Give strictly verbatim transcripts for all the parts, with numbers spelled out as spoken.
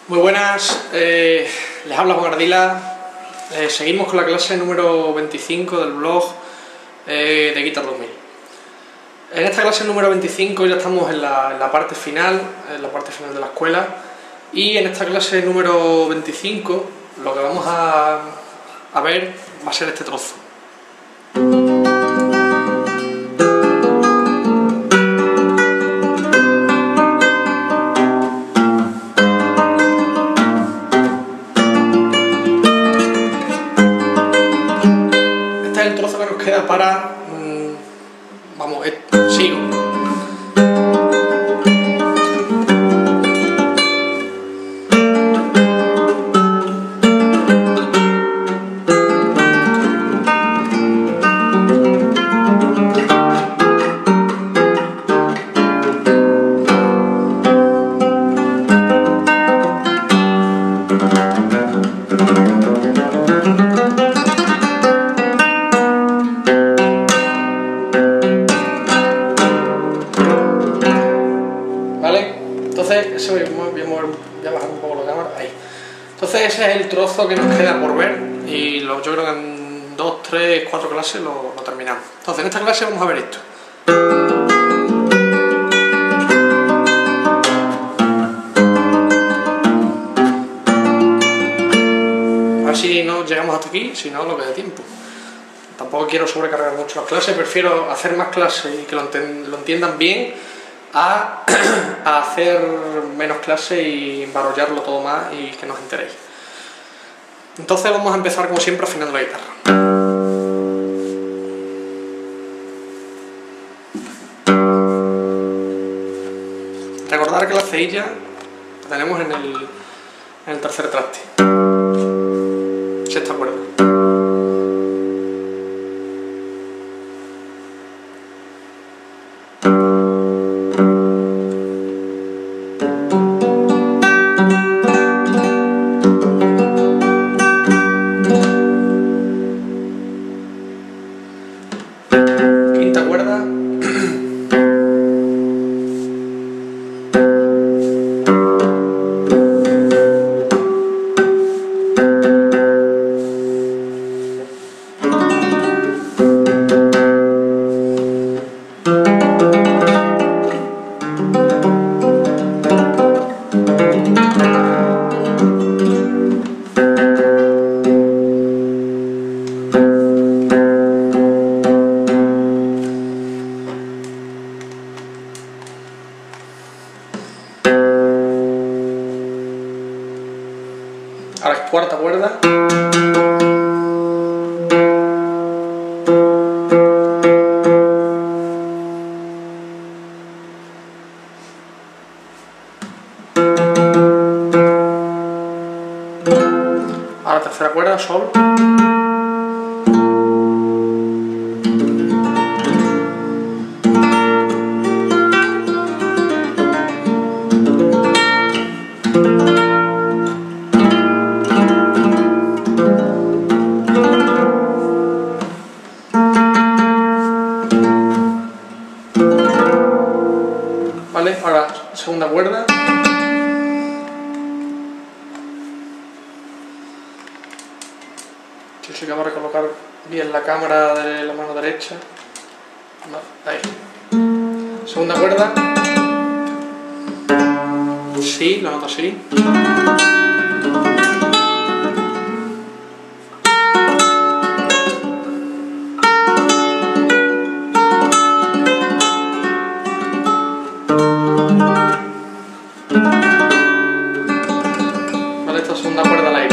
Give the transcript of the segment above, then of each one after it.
Muy buenas, eh, les habla Juan Ardila. Eh, seguimos con la clase número veinticinco del blog eh, de Guitar dos mil. En esta clase número veinticinco ya estamos en la, en la parte final, en la parte final de la escuela, y en esta clase número veinticinco lo que vamos a, a ver va a ser este trozo. Este es el trozo que nos queda para... Mmm, vamos, eh, sigo. Entonces, ese voy a, mover, voy a bajar un poco la cámara, ahí. Entonces ese es el trozo que nos queda por ver y lo, yo creo que en dos, tres, cuatro clases lo, lo terminamos. Entonces en esta clase vamos a ver esto. A ver si no llegamos hasta aquí, si no lo que dé tiempo. Tampoco quiero sobrecargar mucho las clases, prefiero hacer más clases y que lo, enten, lo entiendan bien A, a hacer menos clases y embarollarlo todo más y que no os enteréis. Entonces vamos a empezar como siempre afinando la guitarra. Recordar que la ceilla la tenemos en el, en el tercer traste, sexta cuerda. Quinta cuerda. Ahora es cuarta cuerda. Ahora tercera cuerda, sol. Vale, ahora segunda cuerda. Si se acaba de recolocar bien la cámara de la mano derecha. Ahí. Segunda cuerda. Sí, la nota sí. Vale, esta segunda cuerda al aire.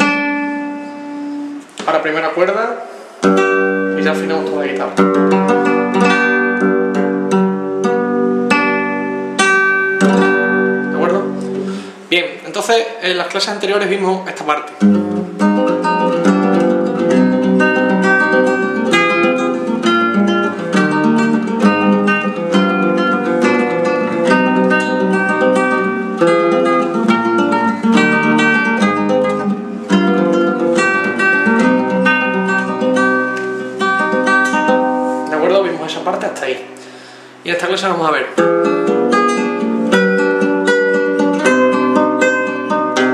Ahora primera cuerda y ya afinamos toda la guitarra. ¿De acuerdo? Bien, entonces en las clases anteriores vimos esta parte. Parte hasta ahí. Y en esta clase vamos a ver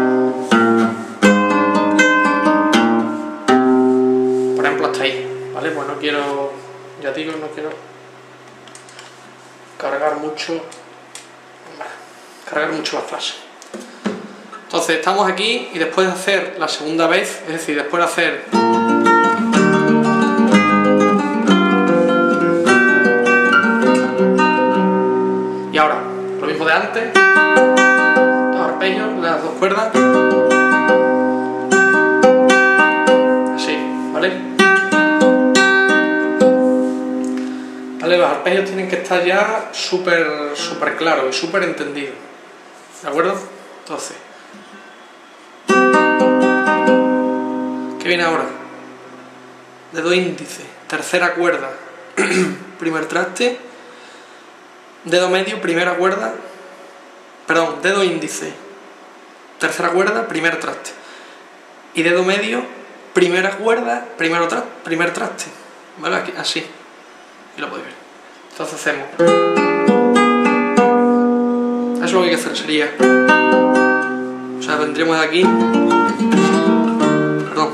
quiero, ya digo, no quiero cargar mucho, cargar mucho las clases. Entonces estamos aquí y después de hacer la segunda vez, es decir, después de hacer y ahora, lo mismo de antes, dos arpegios, las dos cuerdas, así, ¿vale? Vale, los arpegios tienen que estar ya súper súper claros y súper entendidos, ¿de acuerdo? Entonces, ¿qué viene ahora? Dedo índice, tercera cuerda, primer traste, dedo medio, primera cuerda, perdón, dedo índice, tercera cuerda, primer traste, y dedo medio, primera cuerda, primero tra primer traste, ¿vale? Aquí, así, y lo podéis ver. Entonces hacemos, eso es lo que hay que hacer, sería, o sea, vendríamos de aquí, perdón,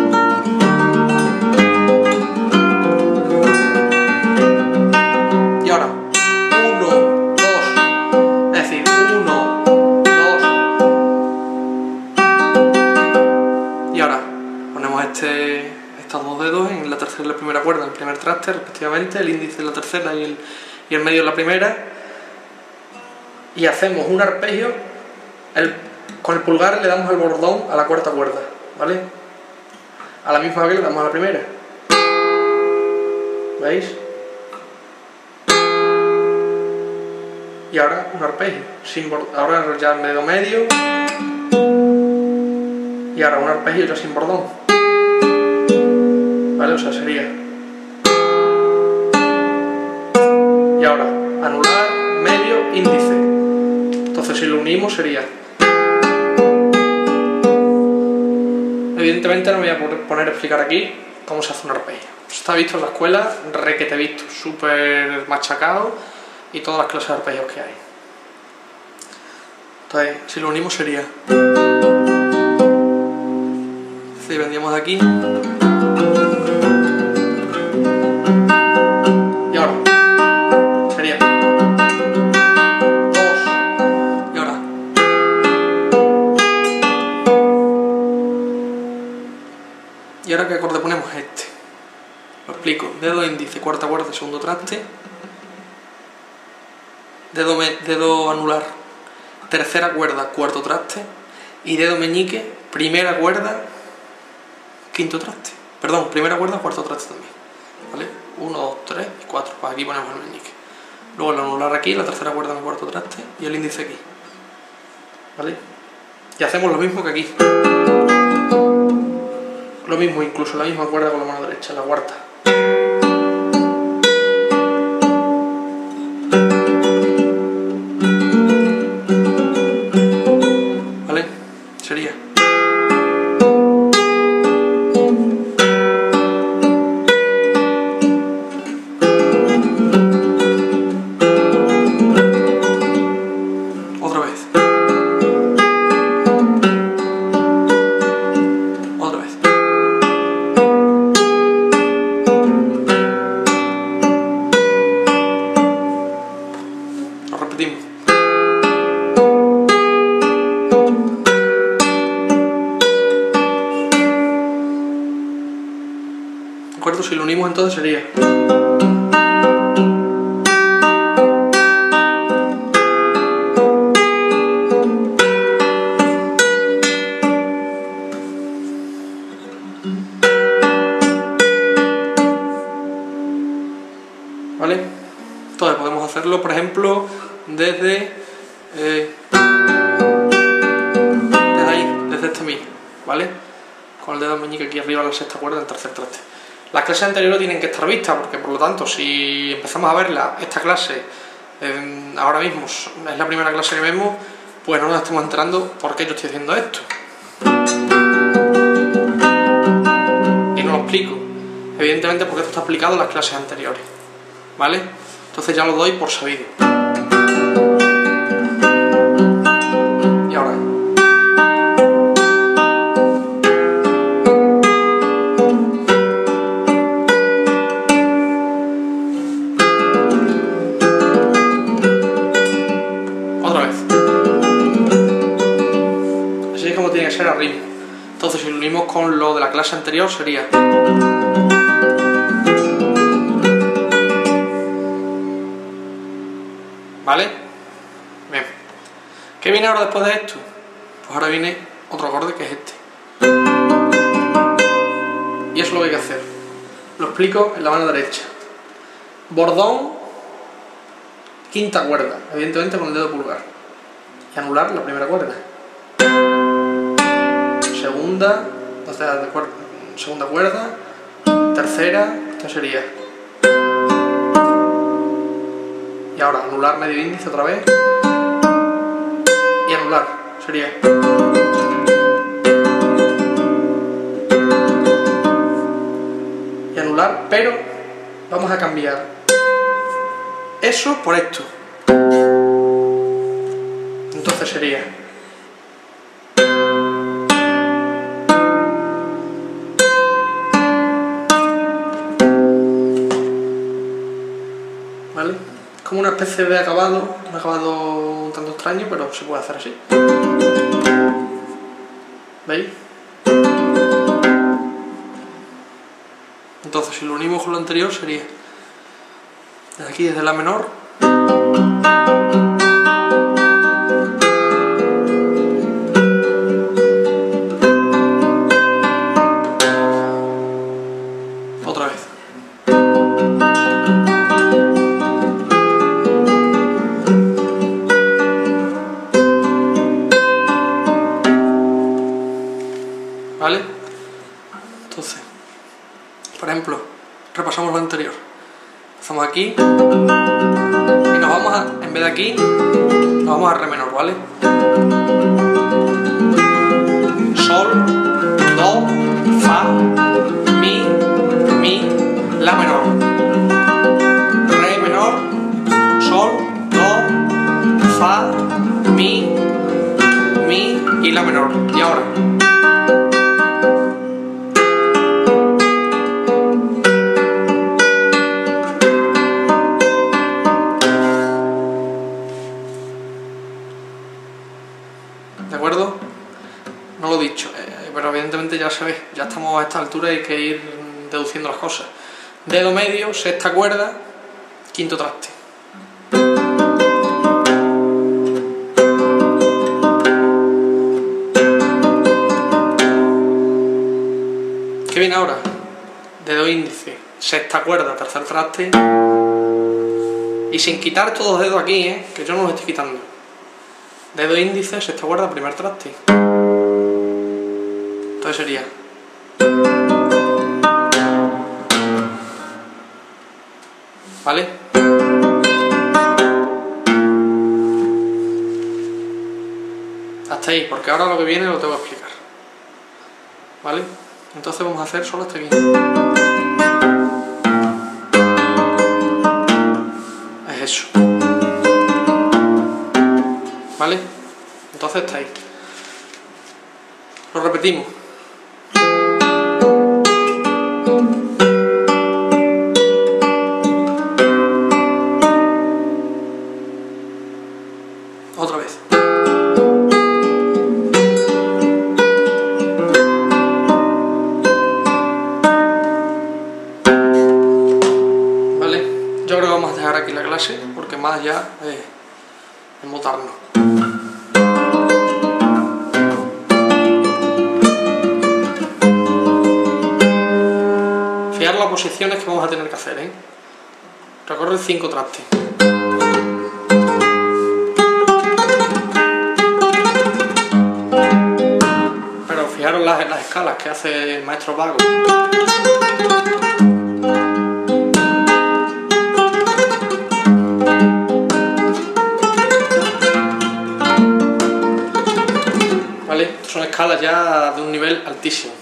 y ahora, uno, dos, es decir, uno, dos, y ahora ponemos este, estos dos dedos en la tercera y la primera cuerda, en el primer traste respectivamente, el índice en la tercera y el, y el medio en la primera, y hacemos un arpegio, el, con el pulgar le damos al bordón a la cuarta cuerda, ¿vale? A la misma vez le damos a la primera, ¿veis? Y ahora un arpegio, sin ahora ya el dedo medio, y ahora un arpegio ya sin bordón, ¿vale? O sea, sería, y ahora anular, medio, índice. Entonces si lo unimos sería, evidentemente no voy a poner a explicar aquí cómo se hace un arpegio, está visto en la escuela, requete visto, súper machacado, y todas las clases de arpegios que hay. Entonces si lo unimos sería, si vendríamos de aquí, y ahora sería dos, y ahora y ahora qué acorde ponemos este, lo explico, dedo índice, cuarta cuerda, segundo traste, dedo, me, dedo anular, tercera cuerda, cuarto traste, y dedo meñique, primera cuerda, quinto traste, perdón, primera cuerda, cuarto traste también, ¿vale? uno, dos, tres y cuatro, pues aquí ponemos el meñique, luego el anular aquí, la tercera cuerda en el cuarto traste y el índice aquí, ¿vale? Y hacemos lo mismo que aquí, lo mismo, incluso la misma cuerda con la mano derecha, la cuarta. ¿Vale? Sería. Otra vez. Otra vez. Lo repetimos. ¿De acuerdo? Si lo unimos entonces sería. ¿Vale? Entonces podemos hacerlo, por ejemplo, desde, eh, desde ahí, desde este mi, ¿vale? Con el dedo meñique aquí arriba, la sexta cuerda, el tercer traste. Las clases anteriores tienen que estar vistas, porque por lo tanto, si empezamos a verla, esta clase, eh, ahora mismo es la primera clase que vemos, pues no nos estamos enterando por qué yo estoy haciendo esto. Y no lo explico. Evidentemente porque esto está explicado en las clases anteriores, ¿vale? Entonces ya lo doy por sabido. Y ahora. clase anterior sería. ¿Vale? Bien. ¿Qué viene ahora después de esto? Pues ahora viene otro acorde que es este. Y eso es lo que hay que hacer. Lo explico en la mano derecha. Bordón, quinta cuerda, evidentemente con el dedo pulgar. Y anular la primera cuerda. Segunda, o sea, de cuerda, segunda cuerda, tercera, esto sería. Y ahora anular medio índice otra vez. Y anular, sería. Y anular, pero vamos a cambiar eso por esto. Entonces sería. ¿Vale? Como una especie de acabado, un acabado un tanto extraño, pero se puede hacer así. ¿Veis? Entonces, si lo unimos con lo anterior, sería desde aquí, desde la menor, otra vez. ¿Vale? Entonces, por ejemplo, repasamos lo anterior. Empezamos aquí y nos vamos a, en vez de aquí, nos vamos a re menor, ¿vale? Sol, do, fa, mi, mi, la menor. Re menor, sol, do, fa, mi, mi y la menor. Y ahora. ¿De acuerdo? No lo he dicho, eh, pero evidentemente ya se ve, ya estamos a esta altura y hay que ir deduciendo las cosas. Dedo medio, sexta cuerda, quinto traste. ¿Qué viene ahora? Dedo índice, sexta cuerda, tercer traste. Y sin quitar estos dos dedos aquí, ¿eh? Que yo no los estoy quitando. Dedo índice, sexta cuerda, primer traste. Entonces sería. ¿Vale? Hasta ahí, porque ahora lo que viene lo tengo que explicar. ¿Vale? Entonces vamos a hacer solo hasta aquí. Es eso. ¿Vale? Entonces está ahí. Lo repetimos. Otra vez. ¿Vale? Yo creo que vamos a dejar aquí la clase porque más ya eh, es mutarnos. Fijar las posiciones que vamos a tener que hacer, ¿eh? Recorre cinco trastes. Pero fijaros las, las escalas que hace el maestro Vago. ¿Vale? Son escalas ya de un nivel altísimo.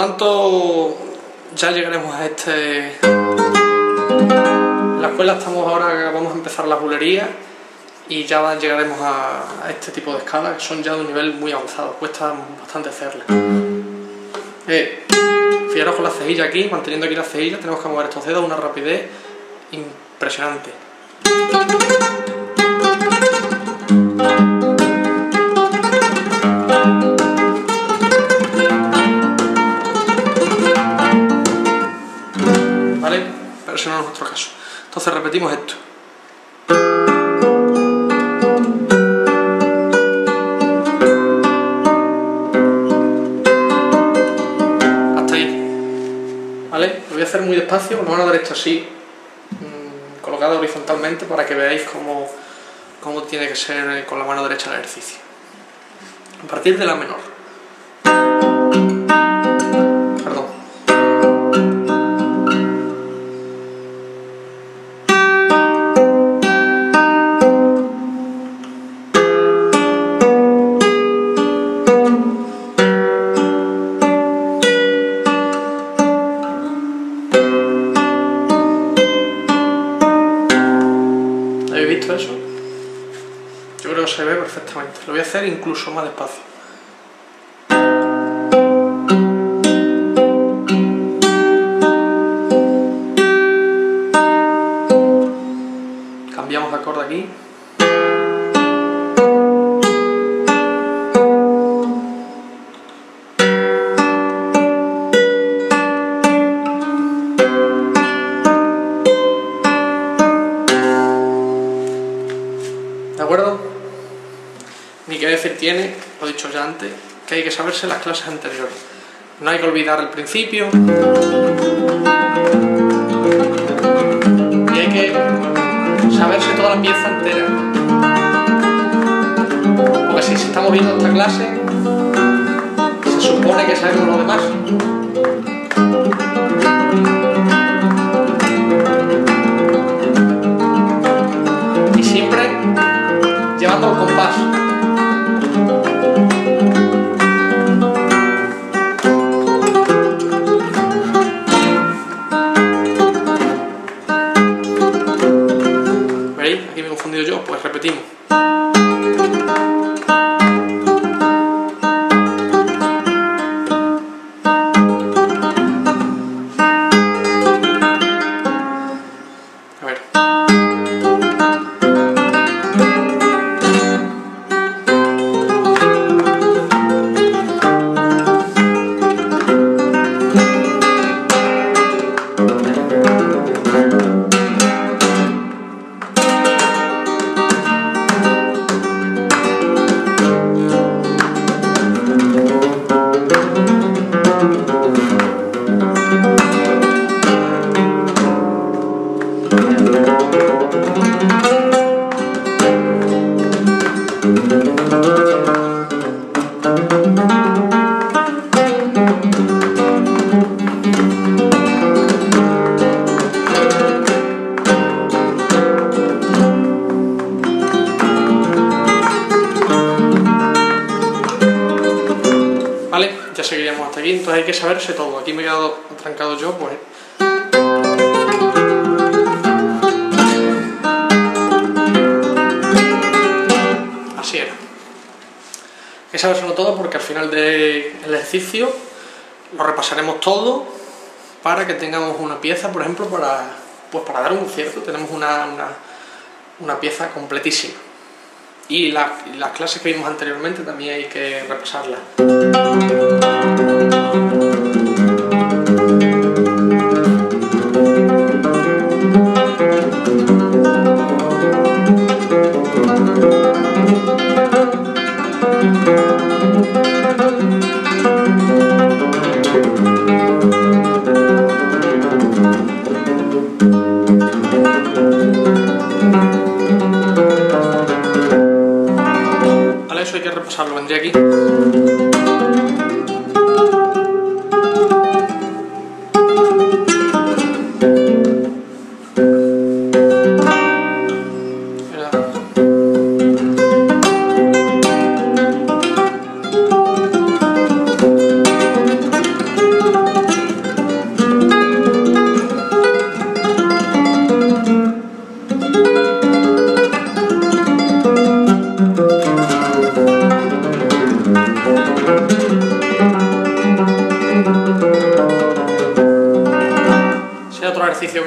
tanto ya llegaremos a este... En la escuela estamos ahora, vamos a empezar la bulería y ya llegaremos a, a este tipo de escalas que son ya de un nivel muy avanzado, cuesta bastante hacerlas. Eh, fijaros con la cejilla aquí, manteniendo aquí la cejilla, tenemos que mover estos dedos a una rapidez impresionante. ¿Vale? Pero ese no es nuestro caso. Entonces repetimos esto. Hasta ahí. ¿Vale? Lo voy a hacer muy despacio, con la mano derecha así, mmm, colocada horizontalmente, para que veáis cómo, cómo tiene que ser con la mano derecha el ejercicio. A partir de la menor. ¿Habéis visto eso? Yo creo que se ve perfectamente. Lo voy a hacer incluso más despacio. Cambiamos de acorde aquí. ¿De acuerdo? Ni qué decir tiene, lo he dicho ya antes, que hay que saberse las clases anteriores. No hay que olvidar el principio. Y hay que saberse toda la pieza entera. Porque si estamos viendo esta clase, se supone que sabemos lo demás. Y siempre llevando el compás. ¿Veis? Aquí me he confundido yo, pues repetimos. A ver. ¿Vale? Ya seguiríamos hasta aquí, entonces hay que saberse todo. Aquí me he quedado trancado yo, pues... Así era. Hay que sabérselo todo porque al final del ejercicio lo repasaremos todo para que tengamos una pieza, por ejemplo, para, pues para dar un concierto. Tenemos una, una, una pieza completísima. Y la, las clases que vimos anteriormente también hay que repasarlas. Vale, eso hay que repasarlo, vendría aquí.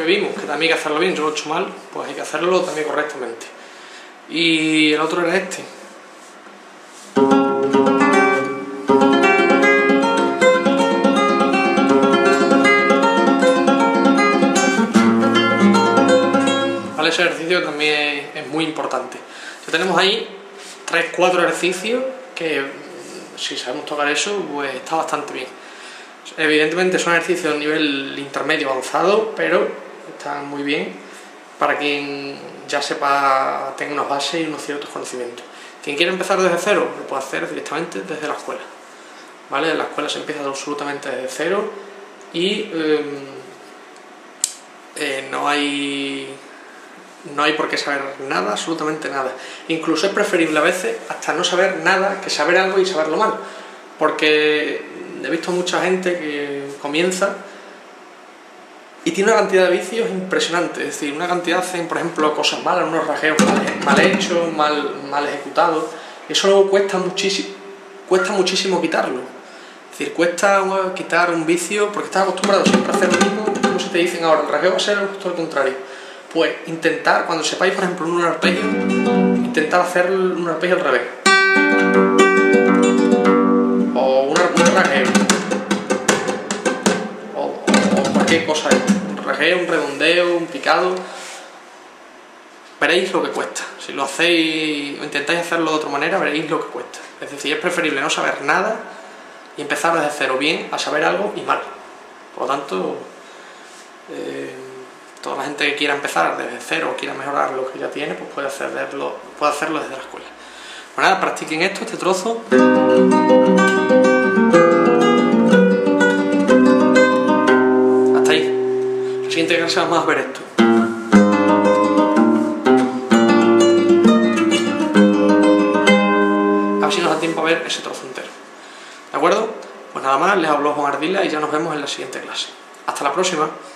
vimos, que también hay que hacerlo bien, yo lo he hecho mal, pues hay que hacerlo también correctamente. Y el otro era este. ¿Vale? Ese ejercicio también es, es muy importante. Ya tenemos ahí tres, cuatro ejercicios que, si sabemos tocar eso, pues está bastante bien. Evidentemente son ejercicios de nivel intermedio avanzado, pero están muy bien para quien ya sepa, tenga unas bases y unos ciertos conocimientos. Quien quiera empezar desde cero, lo puede hacer directamente desde la escuela. ¿Vale? En la escuela se empieza absolutamente desde cero y eh, eh, no hay no hay por qué saber nada, absolutamente nada. Incluso es preferible a veces hasta no saber nada que saber algo y saberlo mal, porque he visto mucha gente que comienza y tiene una cantidad de vicios impresionante, es decir, una cantidad hacen, por ejemplo, cosas malas, unos rajeos mal, mal hechos, mal, mal ejecutados, eso luego cuesta muchísimo, cuesta muchísimo quitarlo. Es decir, cuesta quitar un vicio porque estás acostumbrado siempre a hacer lo mismo, como si te dicen ahora, el rajeo va a ser justo lo contrario. Pues intentar, cuando sepáis, por ejemplo, un arpegio, intentar hacer un arpegio al revés. O un rajeo. O, o, o cualquier cosa. Un rajeo, un redondeo, un picado. Veréis lo que cuesta. Si lo hacéis o intentáis hacerlo de otra manera, veréis lo que cuesta. Es decir, es preferible no saber nada y empezar desde cero bien a saber algo y mal. Por lo tanto, eh, toda la gente que quiera empezar desde cero o quiera mejorar lo que ya tiene, pues puede hacerlo, puede hacerlo desde la escuela. Pues nada, practiquen esto, este trozo. Hasta ahí. En la siguiente clase vamos a ver esto. A ver si nos da tiempo a ver ese trozo entero. ¿De acuerdo? Pues nada más, les habló Juan Ardila y ya nos vemos en la siguiente clase. Hasta la próxima.